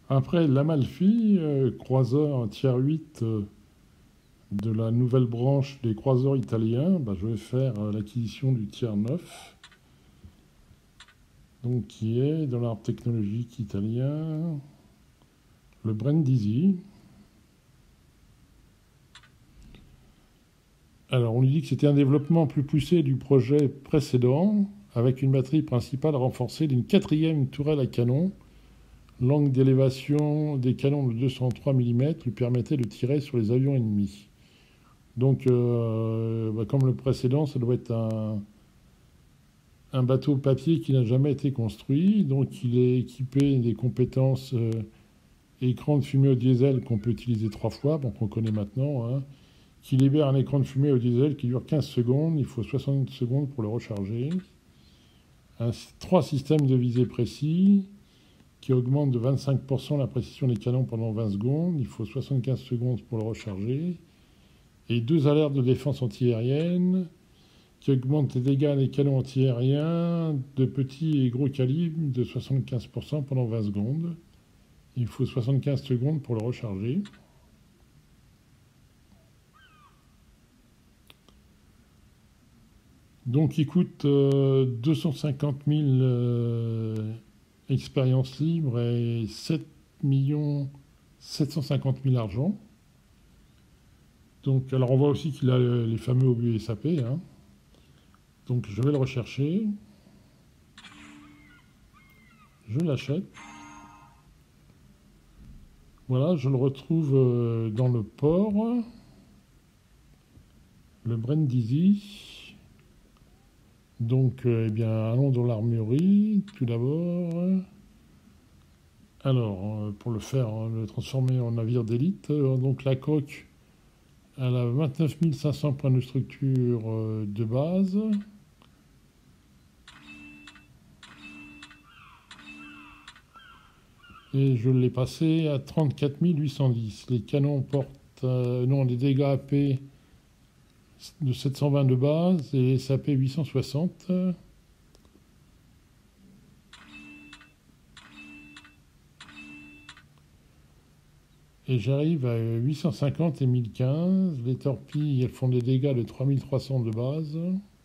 Après l'Amalfi, croiseur tier 8 de la nouvelle branche des croiseurs italiens, bah, je vais faire l'acquisition du tier 9, donc qui est dans l'art technologique italien, le Brindisi. Alors on lui dit que c'était un développement plus poussé du projet précédent, avec une batterie principale renforcée d'une quatrième tourelle à canon. L'angle d'élévation des canons de 203 mm lui permettait de tirer sur les avions ennemis. Donc, bah, comme le précédent, ça doit être un bateau papier qui n'a jamais été construit. Donc, il est équipé des compétences écran de fumée au diesel qu'on peut utiliser 3 fois, bon, qu'on connaît maintenant, hein, qui libère un écran de fumée au diesel qui dure 15 secondes. Il faut 60 secondes pour le recharger. 3 systèmes de visée précis qui augmentent de 25% la précision des canons pendant 20 secondes. Il faut 75 secondes pour le recharger. Et 2 alertes de défense antiaérienne qui augmentent les dégâts des canons antiaériens de petits et gros calibres de 75% pendant 20 secondes. Il faut 75 secondes pour le recharger. Donc il coûte 250 000 expériences libres et 7 750 000 argent. Donc, alors on voit aussi qu'il a les fameux obus SAP. Hein. Donc je vais le rechercher. Je l'achète. Voilà, je le retrouve dans le port. Le Brindisi. Donc, eh bien, allons dans l'armurerie, tout d'abord. Alors, pour le faire, le transformer en navire d'élite. Donc, la coque, elle a 29 500 points de structure de base. Et je l'ai passé à 34 810. Les canons portent des dégâts AP de 720 de base et les SAP 860. Et j'arrive à 850 et 1015. Les torpilles, elles font des dégâts de 3300 de base.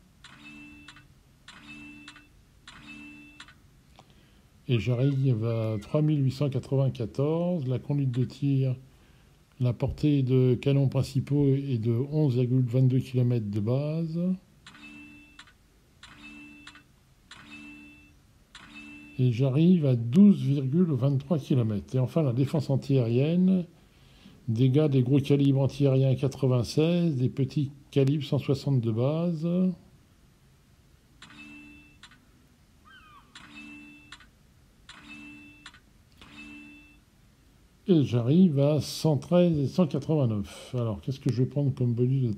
Et j'arrive à 3894. La conduite de tir, la portée de canons principaux est de 11,22 km de base. Et j'arrive à 12,23 km. Et enfin, la défense antiaérienne, dégâts des gros calibres antiaériens 96, des petits calibres 160 de base. Et j'arrive à 113 et 189. Alors, qu'est-ce que je vais prendre comme bonus de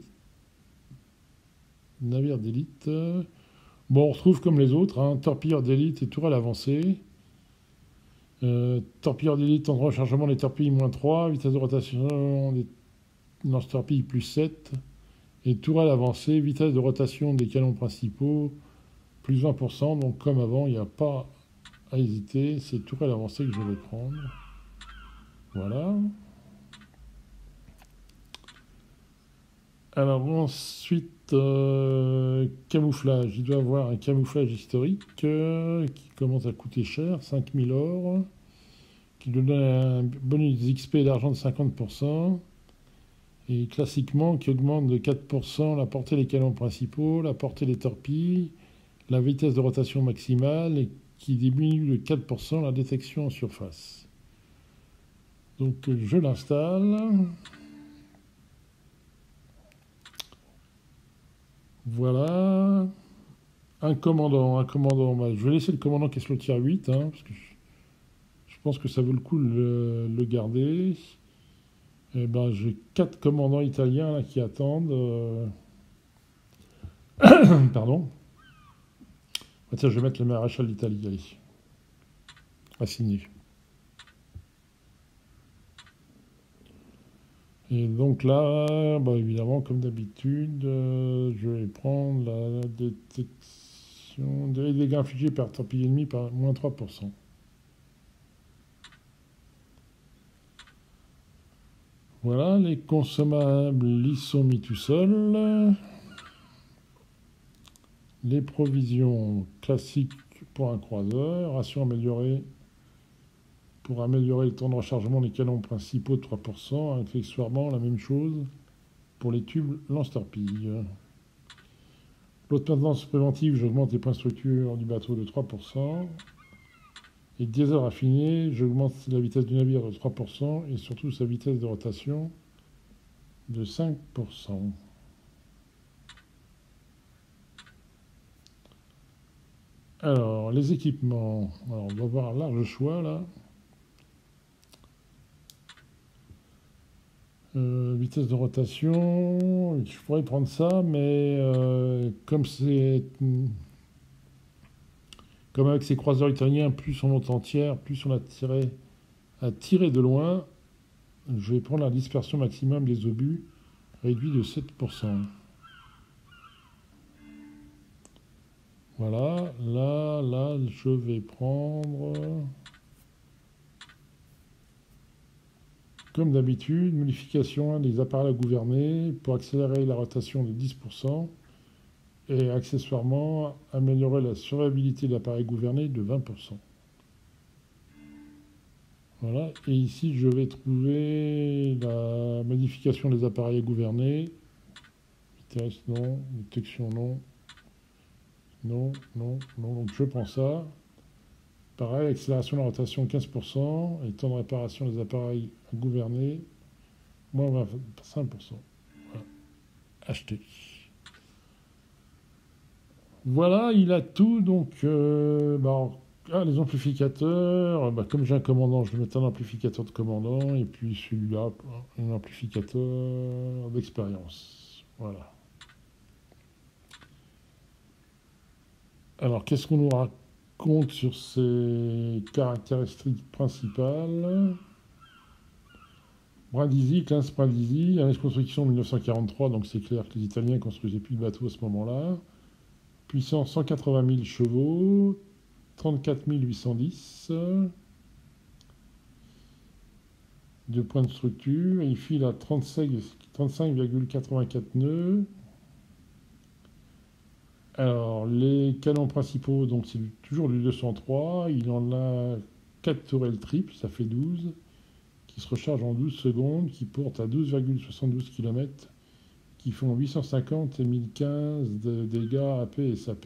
navire d'élite? Bon, on retrouve comme les autres, hein, torpilleur d'élite et tourelle avancée. Torpilleur d'élite, temps de rechargement des torpilles moins 3, vitesse de rotation des lance-torpilles plus 7, et tourelle avancée, vitesse de rotation des canons principaux plus 20%. Donc comme avant, il n'y a pas à hésiter, c'est tourelle avancée que je vais prendre. Voilà. Alors ensuite, camouflage. Il doit avoir un camouflage historique qui commence à coûter cher, 5000 or, qui donne un bonus XP d'argent de 50%, et classiquement qui augmente de 4% la portée des canons principaux, la portée des torpilles, la vitesse de rotation maximale, et qui diminue de 4% la détection en surface. Donc je l'installe. Voilà. Un commandant. Bah, je vais laisser le commandant qui est sur le tier 8, hein, parce que je pense que ça vaut le coup de le garder. Et ben, j'ai 4 commandants italiens là, qui attendent. Pardon. Ah, tiens, je vais mettre le maréchal d'Italie, allez. À signer. Et donc là, bah, évidemment, comme d'habitude, je vais prendre la détection des dégâts infligés par torpille ennemi par moins 3%. Voilà, les consommables, ils sont mis tout seuls. Les provisions classiques pour un croiseur, ration améliorée pour améliorer le temps de rechargement des canons principaux de 3%, accessoirement la même chose pour les tubes lance-torpilles. L'autre maintenance préventive, j'augmente les points de structure du bateau de 3%. Et diesel raffiné, j'augmente la vitesse du navire de 3% et surtout sa vitesse de rotation de 5%. Alors, les équipements. Alors, on va voir un large choix là. Vitesse de rotation, je pourrais prendre ça, mais comme avec ces croiseurs italiens, plus on monte en tiers, plus on a tiré de loin, je vais prendre la dispersion maximum des obus réduit de 7%. Voilà, là, je vais prendre, comme d'habitude, modification des appareils à gouverner pour accélérer la rotation de 10% et accessoirement améliorer la survivabilité de l'appareil gouverné de 20%. Voilà, et ici je vais trouver la modification des appareils à gouverner. Vitesse, non. Détection, non. Non, non, non. Donc je prends ça. Pareil, accélération de la rotation 15% et temps de réparation des appareils à gouverner moins 25%. Voilà. Acheter. Voilà, il a tout. Donc, les amplificateurs, comme j'ai un commandant, je vais mettre un amplificateur de commandant et puis celui-là, un amplificateur d'expérience. Voilà. Alors, qu'est-ce qu'on nous raconte sur ces caractéristiques principales? Brindisi, 15 Brindisi, année de construction 1943, donc c'est clair que les Italiens construisaient plus de bateaux à ce moment-là. Puissance 180 000 chevaux, 34 810 de points de structure. Il file à 35,84 nœuds. Alors, les canons principaux, donc c'est toujours du 203. Il en a 4 tourelles triples, ça fait 12, qui se rechargent en 12 secondes, qui portent à 12,72 km, qui font 850 et 1015 de dégâts AP et SAP.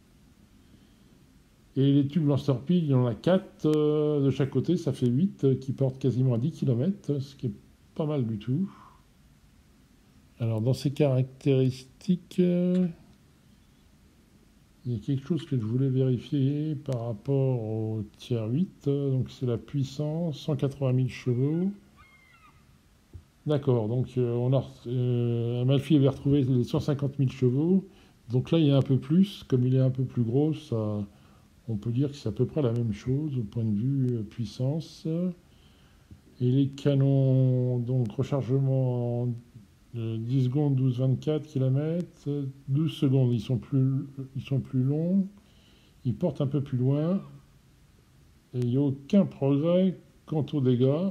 Et les tubes lance-torpilles, il y en a 4 de chaque côté, ça fait 8, qui portent quasiment à 10 km, ce qui est pas mal du tout. Alors, dans ces caractéristiques, il y a quelque chose que je voulais vérifier par rapport au tiers 8. Donc, c'est la puissance, 180 000 chevaux. D'accord, donc Amalfi avait retrouvé les 150 000 chevaux. Donc là, il y a un peu plus. Comme il est un peu plus gros, on peut dire que c'est à peu près la même chose au point de vue puissance. Et les canons, donc rechargement 10 secondes, 12-24 km, 12 secondes, ils sont plus longs, ils portent un peu plus loin, et il n'y a aucun progrès quant aux dégâts.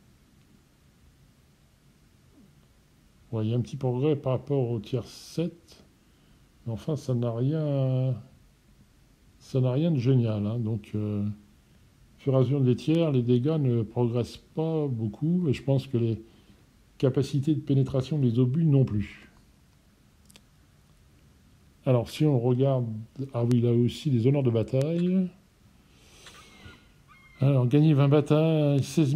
Ouais, il y a un petit progrès par rapport au tiers 7, mais enfin ça n'a rien de génial. Hein. Donc, au fur et à mesure des tiers, les dégâts ne progressent pas beaucoup, et je pense que les capacités de pénétration des obus non plus. Alors, si on regarde... Ah oui, là aussi, des honneurs de bataille. Alors, gagner 20 batailles, 16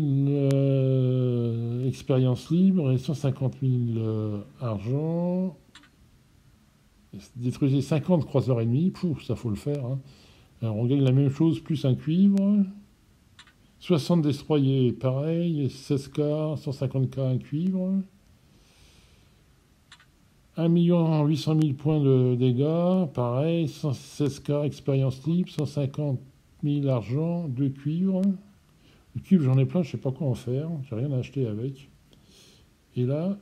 000 expériences libres et 150 000 argent. Détruisez 50 croiseurs ennemis. Pouf, ça faut le faire. Hein. Alors, on gagne la même chose, plus un cuivre. 60 destroyers, pareil. 16K, 150K, un cuivre. 1 800 000 points de dégâts, pareil. 16K, expérience libre. 150 000 argent, 2 cuivres. Le cuivre, j'en ai plein, je ne sais pas quoi en faire. J'ai rien à acheter avec. Et là,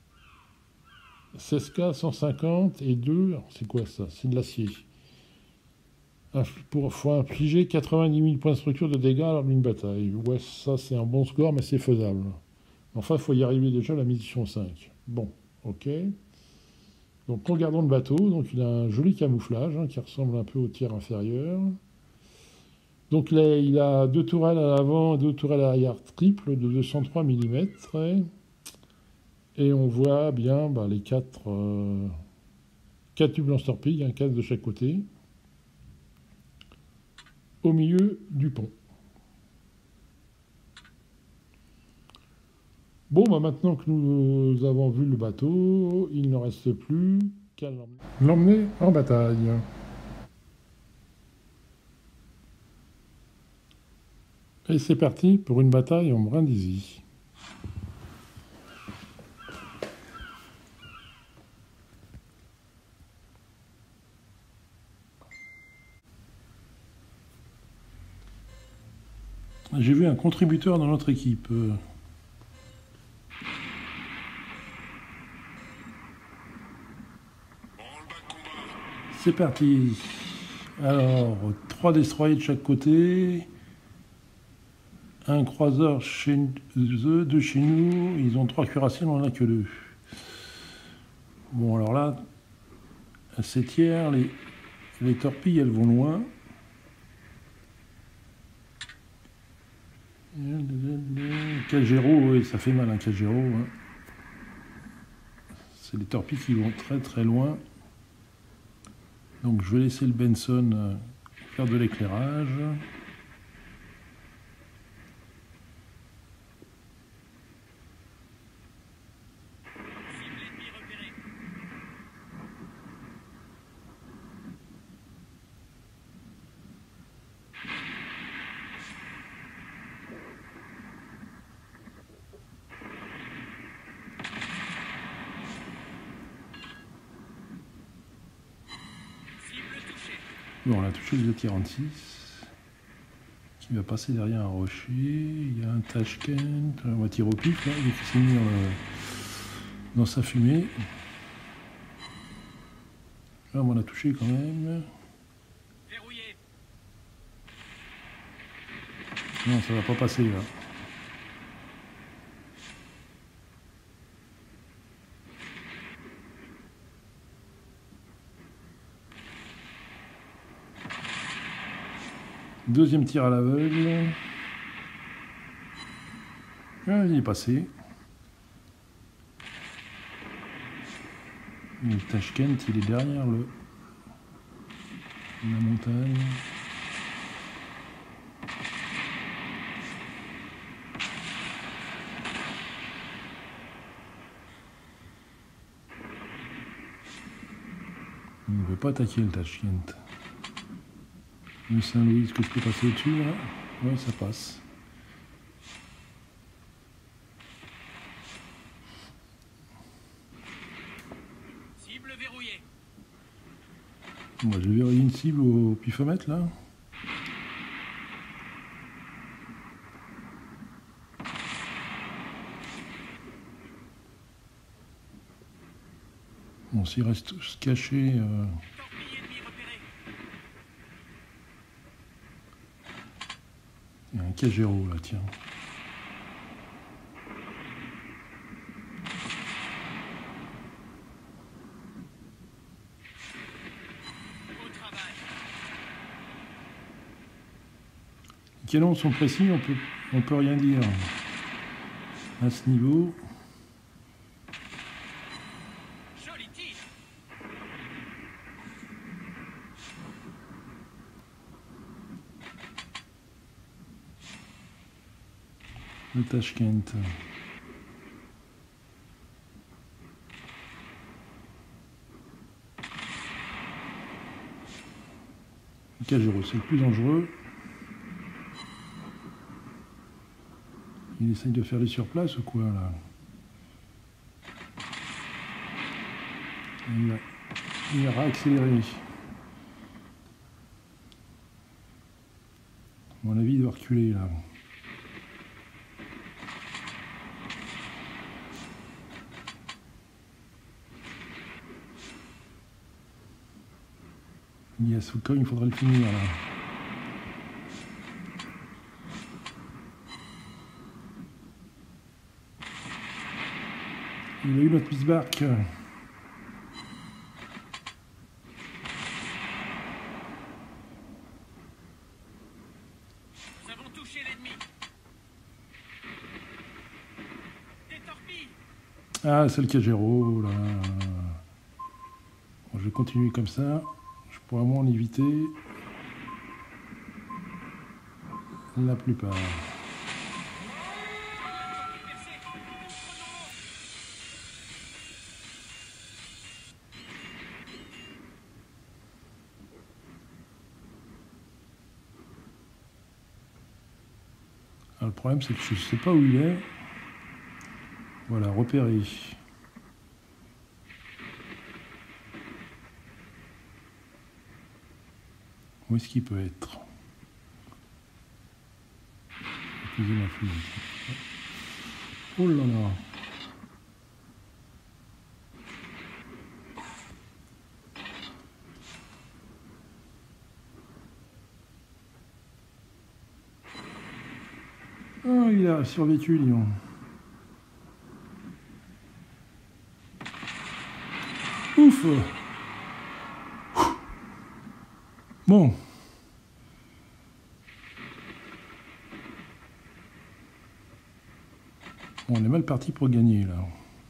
16K, 150 et 2. C'est quoi ça? C'est de l'acier. Il faut infliger 90 000 points de structure de dégâts lors d'une bataille. Ouais, ça c'est un bon score, mais c'est faisable. Enfin, il faut y arriver déjà à la mission 5. Bon, ok. Donc regardons le bateau. Donc il a un joli camouflage hein, qui ressemble un peu au tiers inférieur. Donc là, il a deux tourelles à l'avant et deux tourelles à l'arrière triples de 203 mm. Et on voit bien les quatre tubes lance-torpilles, hein, 4 de chaque côté, au milieu du pont. Bon, maintenant que nous avons vu le bateau, il ne reste plus qu'à l'emmener en bataille. Et c'est parti pour une bataille en Brindisi. J'ai vu un contributeur dans notre équipe. C'est parti. Alors, 3 destroyers de chaque côté. Un croiseur chez eux, 2 chez nous. Ils ont 3 cuirassés, on n'en a que 2. Bon, alors là, à 7 tiers, les torpilles, elles vont loin. Kagero, oui, ça fait mal un Kagero. Hein. C'est les torpilles qui vont très très loin. Donc je vais laisser le Benson faire de l'éclairage. Bon, on a touché le 46 qui va passer derrière un rocher. Il y a un Tashkent, on va tirer au pif, là, il est mis dans sa fumée. Là, on l'a touché quand même. Verrouillé. Non, ça va pas passer là. Deuxième tir à l'aveugle. Ah, il est passé. Le Tashkent, il est derrière la montagne. Il ne veut pas attaquer le Tashkent. Le Saint-Louis, est-ce que je peux passer au-dessus là? Ouais, ça passe. Cible verrouillée. Bon, j'ai verrouillé une cible au pifomètre là. Bon, s'il reste caché. Il y a un Kagero là, tiens. Les canons sont précis, on peut rien dire à ce niveau. Joli tir. Le Tashkent. Le Kagero, c'est le plus dangereux. Il essaye de faire les surplaces ou quoi là? Il va accélérer. À mon avis, il doit reculer là. Yes, quand il faudra le finir là. Il a eu notre Bismarck. Nous avons touché l'ennemi. Des torpilles. Ah, c'est le Kagero, là. Bon, je vais continuer comme ça. Je pourrais moins en éviter la plupart. Alors, le problème, c'est que je ne sais pas où il est. Voilà, repéré. Où est-ce qu'il peut être? Utiliser ma fusée. Oh là là! Oh, il a survécu, Lyon. Ouf! Bon. Bon, on est mal parti pour gagner, là.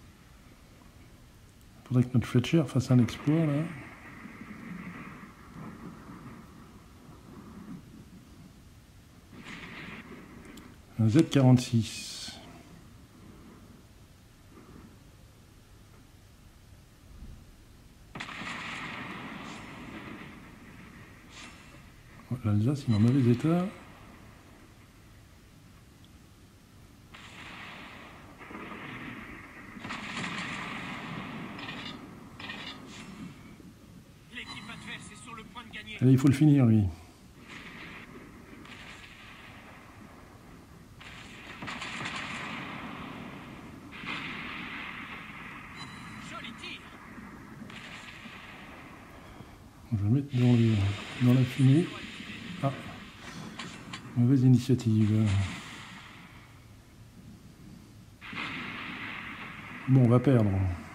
Il faudrait que notre Fletcher fasse un exploit, là. Un Z46. L'Alsace, il est en mauvais état. L'équipe adverse est sur le point de gagner. Allez, il faut le finir, lui. Joli tir. Je vais le mettre dans la fumée. Ah, mauvaise initiative. Bon, on va perdre.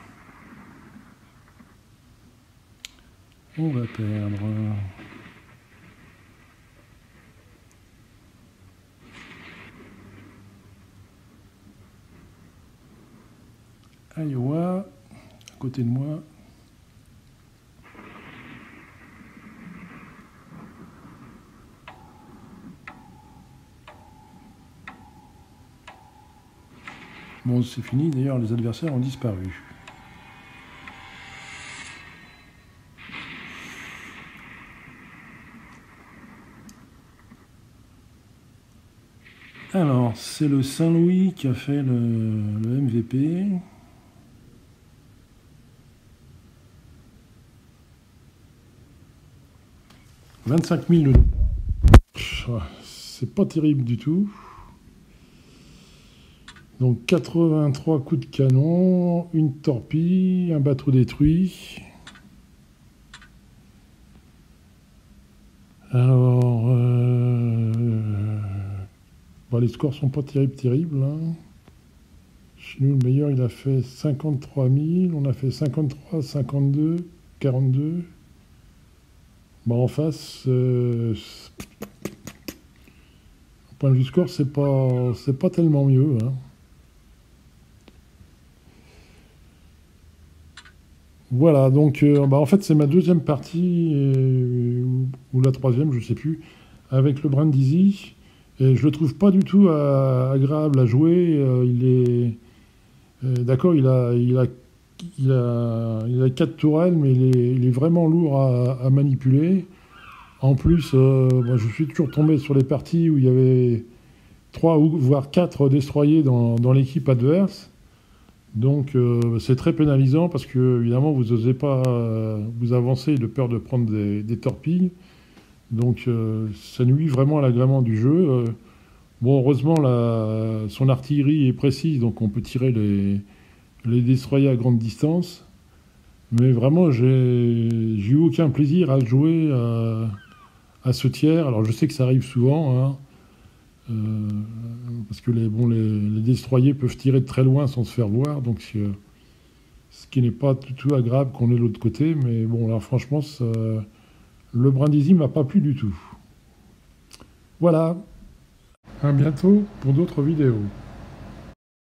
On va perdre. Iowa, à côté de moi. Bon, c'est fini. D'ailleurs, les adversaires ont disparu. Alors, c'est le Saint-Louis qui a fait le MVP. « 25 000 de dégâts. C'est pas terrible du tout. Donc 83 coups de canon, une torpille, un bateau détruit. Alors, bon, les scores sont pas terribles. Hein. Chez nous, le meilleur, il a fait 53 000, on a fait 53, 52, 42. Bon, en face, au point de vue score, c'est pas tellement mieux. Hein. Voilà, donc en fait c'est ma deuxième partie, ou la troisième, je sais plus, avec le Brindisi, et je le trouve pas du tout agréable à jouer. Il est d'accord, il a 4 tourelles, mais il est vraiment lourd à manipuler. En plus, je suis toujours tombé sur les parties où il y avait 3 ou voire 4 destroyers dans l'équipe adverse. Donc c'est très pénalisant parce que évidemment vous n'osez pas vous avancer de peur de prendre des torpilles. Donc ça nuit vraiment à l'agrément du jeu. Bon, heureusement son artillerie est précise, donc on peut tirer les destroyers à grande distance. Mais vraiment j'ai eu aucun plaisir à jouer à ce tiers. Alors je sais que ça arrive souvent, hein. Parce que les destroyers peuvent tirer de très loin sans se faire voir, donc ce qui n'est pas du tout agréable qu'on est de l'autre côté, mais bon, là, franchement, le Brindisi m'a pas plu du tout. Voilà, à bientôt pour d'autres vidéos.